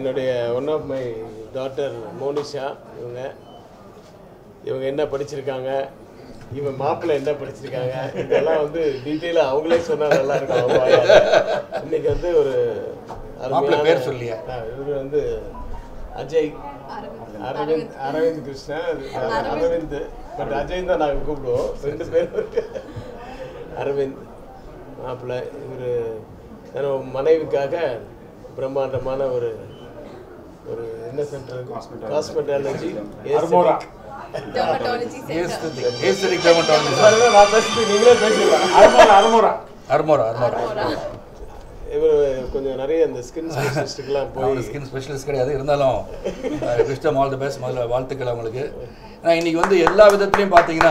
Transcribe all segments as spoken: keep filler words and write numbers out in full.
என்னுடைய one of my daughter Monisha. இவங்க இவங்க என்ன படிச்சிருக்காங்க, இவன் மாப்பிள்ளை என்ன படிச்சிருக்காங்க, இதெல்லாம் வந்து டீட்டெயிலாக அவங்களே சொன்னால் நல்லா இருக்கும். அவங்க இன்னைக்கு வந்து ஒரு அருமையான பேர் சொல்லியா, இவர் வந்து அஜய் அரவிந்த் அரவிந்த் கிருஷ்ணா அரவிந்த், பட் அஜய் தான் நாங்கள் கூப்பிடுவோம். ரெண்டு பேர் அரவிந்த் மாப்பிள்ளை. இவர் மனைவிக்காக பிரம்மாண்டமான ஒரு ஒரு என்ன center, cosmetology Armora dermatology center, aesthetic dermatology. நான் பேசிட்டு நீங்களே பேசிடலாம். ஆர்மோரா ஆர்மோரா ஆர்மோரா ஆர்மோரா இவர் கொஞ்சம் நிறைய இந்த ஸ்கின் ஸ்பெஷலிஸ்ட்டுக்கெல்லாம் போய், ஸ்கின் ஸ்பெஷலிஸ்ட் கிடையாது இருந்தாலும் விஷ்டம் ஆல் தி பெஸ்ட். முதல்ல வாழ்த்துக்கள் அவங்களுக்கு. ஏன்னா இன்றைக்கி வந்து எல்லா விதத்துலையும் பார்த்தீங்கன்னா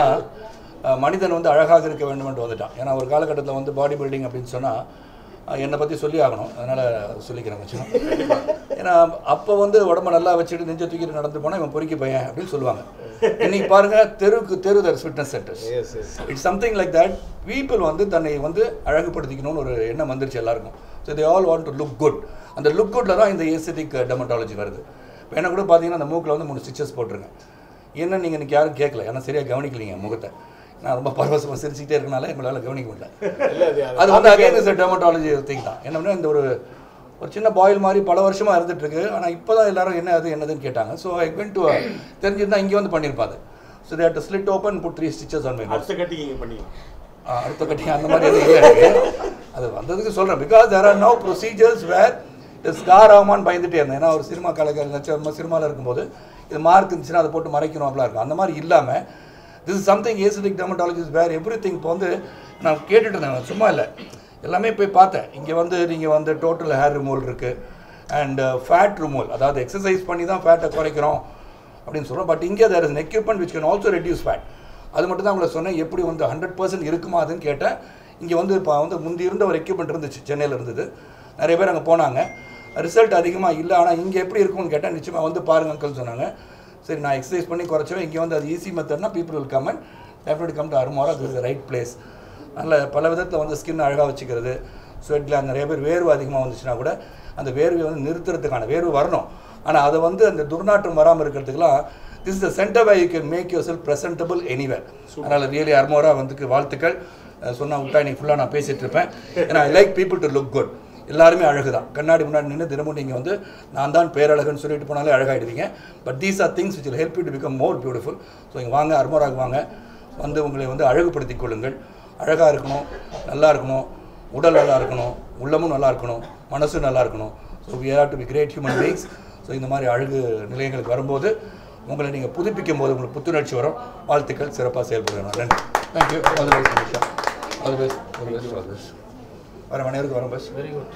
மனிதன் வந்து அழகாக இருக்க வேண்டும்னு வந்துட்டான். ஏன்னா ஒரு காலகட்டத்தில் வந்து பாடி பில்டிங் அப்படின்னு சொன்னால் என்னை பற்றி சொல்லி ஆகணும், அதனால் சொல்லிக்கிறேன் வச்சுக்கோங்க. ஏன்னா அப்போ வந்து உடம்பை நல்லா வச்சுட்டு நெஞ்ச தூக்கிட்டு நடந்து போனால் இவன் பொறுக்கி பையன் அப்படின்னு சொல்லுவாங்க. இன்றைக்கி பாருங்கள், தெருவுக்கு தெரு there fitness centers. It's something like that. People வந்து தன்னை வந்து அழகுபடுத்திக்கணும்னு ஒரு எண்ணம் வந்துருச்சு எல்லாருக்கும். So they all want to look good. அந்த லுக் குட்டில் தான் இந்த ஏஸ்தெடிக் டெர்மட்டாலஜி வருது. இப்போ என்ன கூட பார்த்தீங்கன்னா அந்த மூக்கில் வந்து மூணு ஸ்டிச்சஸ் போட்டுருங்க. என்ன நீங்கள் இன்றைக்கி யாரும் கேட்கல, ஏன்னா சரியாக கவனிக்கலைங்க முகத்தை. நான் ரொம்ப பரவசமாக சிரிச்சுக்கிட்டே இருக்கனால எங்களால் கவனிக்க முடியல. அது வந்து அகைன் இஸ் டெர்மட்டாலஜி திங் தான். என்னன்னா இந்த ஒரு ஒரு சின்ன பாயில் மாதிரி பல வருஷமாக இருந்துகிட்ருக்கு. ஆனால் இப்போ தான் எல்லாரும் என்ன அது என்னதுன்னு கேட்டாங்க. ஸோ ஐ வென்ட் டு தெரிஞ்சிருந்தால் இங்கே வந்து பண்ணியிருப்பாது. So they had to slit open put three stitches on my mouth. அடுத்த கட்டிங் பண்ணி அடுத்த கட்டிங் அந்த மாதிரி எதுவும் இல்லை எனக்கு. அது வந்ததுக்கு சொல்கிறேன். Because there are no procedures where scar ஆகுமான்னு பயந்துட்டே இருந்தேன். ஏன்னா ஒரு சினிமா கலைஞர் சினிமாவில் இருக்கும்போது இது மார்க் இருந்துச்சுன்னா அதை போட்டு மறைக்கணும் அப்படிலாம் இருக்கும். அந்த மாதிரி இல்லாமல் this is something aesthetic dermatology is where everything. இப்போ வந்து நான் கேட்டுட்டு இருந்தேன், சும்மா இல்லை, எல்லாமே போய் பார்த்தேன். இங்கே வந்து நீங்கள் வந்து டோட்டல் ஹேர் ரிமூவல் இருக்குது அண்ட் ஃபேட் ரிமூவல், அதாவது எக்ஸசைஸ் பண்ணி தான் ஃபேட்டை குறைக்கிறோம் அப்படின்னு சொல்கிறோம். பட் இங்கே there is an equipment which can also reduce fat. அது மட்டும் தான் உங்களை சொன்னேன். எப்படி வந்து ஹண்ட்ரட் பர்சன்ட் இருக்குமா அதுன்னு கேட்டேன். இங்கே வந்து இப்போ வந்து முந்தி இருந்த ஒரு எக்யூப்மெண்ட் இருந்துச்சு, சென்னையில் இருந்தது. நிறைய பேர் அங்கே போனாங்க, ரிசல்ட் அதிகமாக இல்லை. ஆனால் இங்கே எப்படி இருக்கும்னு கேட்டால் நிச்சயமாக வந்து பாருங்க அங்கிள் சொன்னாங்க. சரி, நான் எக்ஸசைஸ் பண்ணி குறைச்சவே இங்கே வந்து அது ஈஸி மெத்தட்னா people will come and definitely come to Armora. This is right place. நல்ல பல விதத்தில் வந்து ஸ்கின் அழகாக வச்சுக்கிறது, ஸ்வெட் கிளாண்ட், நிறைய பேர் வேர்வை அதிகமாக வந்துச்சுன்னா கூட அந்த வேர்வையை வந்து நிறுத்துறதுக்கான, வேர்வை வரணும் ஆனால் அதை வந்து அந்த துர்நாற்றம் வராமல் இருக்கிறதுக்கெலாம் this is the center way you can make yourself presentable anywhere. அதனால் ரியலி ஆர்மோரா வந்துக்கு வாழ்த்துக்கள். சொன்னால் விட்டா இன்னைக்கு ஃபுல்லாக நான் பேசிகிட்டு இருப்பேன். ஏன்னா I like people to look good. எல்லாருமே அழகு தான். கண்ணாடி முன்னாடி நின்று தினமும் நீங்கள் வந்து நான் தான் பேரழகுன்னு சொல்லிட்டு போனாலே அழகாயிடுவீங்க. But these are things which will help you to become more beautiful. So இங்கே வாங்க, ஆர்மோராக்கு வாங்க, வந்து உங்களை வந்து அழகுபடுத்திக் கொள்ளுங்கள். அழகாக இருக்கணும், நல்லா இருக்கணும், உடல் நல்லா இருக்கணும், உள்ளமும் நல்லா இருக்கணும், மனசும் நல்லா இருக்கணும். So we have to be great human beings. So இந்த மாதிரி அழகு நிலையங்களுக்கு வரும்போது உங்களை நீங்கள் புதுப்பிக்கும் போது உங்களுக்கு புத்துணர்ச்சி வரும். வாழ்த்துக்கள், சிறப்பாக செயல்படுறேன். நன்றி. Thank you. All the best Nisha. All the best. All the best. All the best. வர மணியருக்கு வரோம் பஸ். Very good.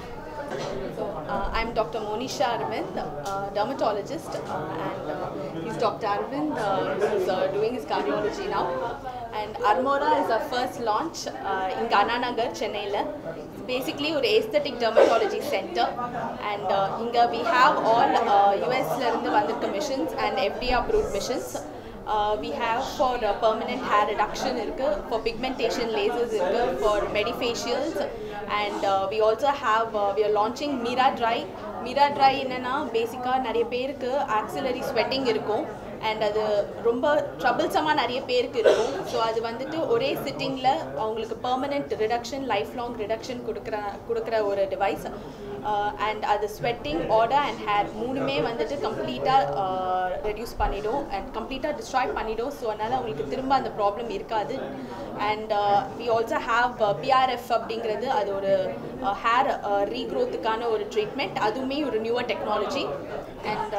So, uh, I'm Doctor Monisha Arvind, uh, dermatologist, uh, and uh, he's Doctor Arvind, uh, who's uh, doing his cardiology now. And ARMORAA is our first launch uh, in Nagar Chennai. It's basically an aesthetic dermatology center, and uh, inga we have all uh, U S la missions and F D A approved missions. Uh, we have for uh, permanent hair reduction, irukku, for pigmentation lasers, irukku, for medifacials, and uh, we also have uh, we are launching Mira Dry. Mira Dry என்னன்னா பேசிக்கா நிறைய பேருக்கு auxiliary sweating இருக்கும் and அது ரொம்ப ட்ரபிள்ஸமாக நிறைய பேருக்கு இருக்கும். ஸோ அது வந்துட்டு ஒரே சிட்டிங்கில் அவங்களுக்கு permanent reduction, life long reduction கொடுக்குற கொடுக்குற ஒரு டிவைஸ். அண்ட் அது ஸ்வெட்டிங், ஆடர் அண்ட் ஹேர் மூணுமே வந்துட்டு கம்ப்ளீட்டாக ரெடியூஸ் பண்ணிடும் அண்ட் கம்ப்ளீட்டாக டிஸ்ட்ராய் பண்ணிடும். ஸோ அதனால் அவங்களுக்கு திரும்ப அந்த ப்ராப்ளம் இருக்காது. And we also have PRF அப்படிங்கிறது, அது ஒரு ஹேர் ரீக்ரோத்துக்கான ஒரு ட்ரீட்மெண்ட். அதுவுமே ஒரு newer technology. And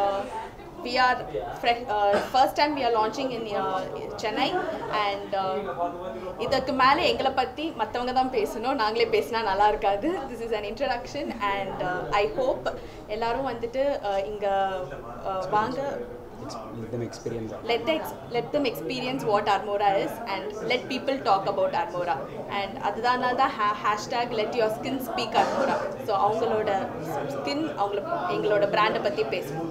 we are fresh, uh, first time we are launching in uh, Chennai, and idukku mele engala patti mattavanga dhaan pesanum, naangale pesna nalla irukadu. This is an introduction, and uh, I hope ellarum vandittu inga vaanga, let them experience let them let them experience what ARMORAA is, and let people talk about ARMORAA. And adana da hashtag let your skin speak ARMORAA. So avangaloda skin avangala engaloda brand patti pesum.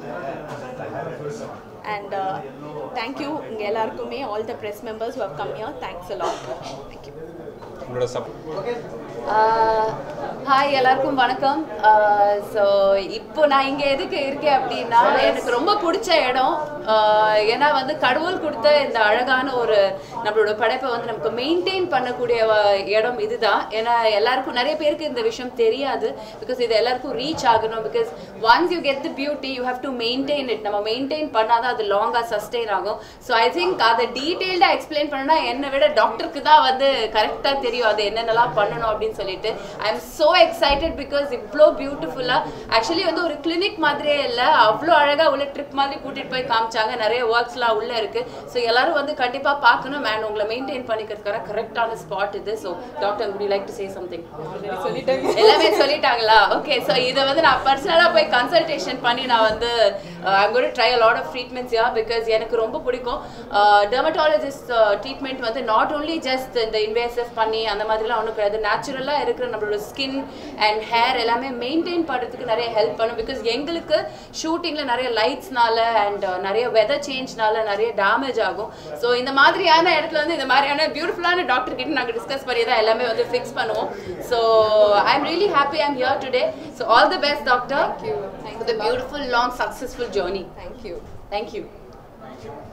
And uh, thank you inga ellarkume, all the press members who have come here. Thanks a lot. Thank you. உங்களோட support. Hi எல்லாருக்கும் வணக்கம். So இப்போ நான் இங்கே எதுக்கு இருக்கேன் அப்படின்னா எனக்கு ரொம்ப பிடிச்ச இடம். ஏன்னா வந்து கடவுள் கொடுத்த இந்த அழகான ஒரு நம்மளோட படைப்பை வந்து நமக்கு மெயின்டைன் பண்ணக்கூடிய இடம் இதுதான். ஏன்னா எல்லாருக்கும் நிறைய பேருக்கு இந்த விஷயம் தெரியாது. பிகாஸ் இது எல்லாருக்கும் ரீச் ஆகணும். Because once you get the beauty you have to maintain it. நம்ம மெயின்டைன் பண்ணாதான் அது லாங்காக சஸ்டெயின் ஆகும். ஸோ ஐ திங்க் அதை டீட்டெயில்டாக எக்ஸ்பிளைன் பண்ணணும்னா என்னை விட டாக்டருக்கு தான் வந்து கரெக்டாக தெரியும் அது என்னென்னலாம் பண்ணணும் அப்படின்னு சொல்லிட்டு. I am so excited because இவ்வளோ பியூட்டிஃபுல்லாக ஆக்சுவலி வந்து ஒரு கிளினிக் மாதிரியே இல்லை, அவ்வளோ அழகாக உள்ள ட்ரிப் மாதிரி கூட்டிகிட்டு போய் காமிச்சாங்க. நிறைய ஒர்க்ஸ்லாம் உள்ளே இருக்குது. ஸோ எல்லாரும் வந்து கண்டிப்பாக பார்க்கணும் அண்ட் உங்களை மெயின்டைன் பண்ணிக்கிறதுக்கான கரெக்டான ஸ்பாட் இது. So doctor would you like to say something? சொல்லிட்டாங்க, எல்லாமே சொல்லிட்டாங்களா? ஓகே. ஸோ இதை வந்து நான் பர்சனலாக போய் கன்சல்டேஷன் பண்ணி நான் வந்து I'm going to try a lot of treatments here because எனக்கு ரொம்ப பிடிக்கும். டெர்மட்டாலஜிஸ்ட் ட்ரீட்மெண்ட் வந்து நாட் ஓன்லி ஜஸ்ட் இந்த இன்வேசிவ் பண்ணி அந்த மாதிரிலாம் ஒன்றும் கிடையாது. நேச்சுரலாக இருக்கிற நம்மளோட ஸ்கின் அண்ட் ஹேர் எல்லாமே மெயின்டைன் பண்ணுறதுக்கு நிறைய ஹெல்ப் பண்ணும். பிகாஸ் எங்களுக்கு ஷூட்டிங்கில் நிறைய லைட்ஸ்னால அண்ட் நிறைய வெதர் சேஞ்ச்னால நிறைய டேமேஜ் ஆகும். ஸோ இந்த மாதிரியான இடத்துல வந்து இந்த மாதிரியான பியூட்டிஃபுல்லான டாக்டர் கிட்ட நாங்கள் டிஸ்கஸ் பண்ணி தான் எல்லாமே வந்து ஃபிக்ஸ் பண்ணுவோம். So I am really happy I am here today. So all the best doctor for the beautiful long successful journey. Thank you. Thank you.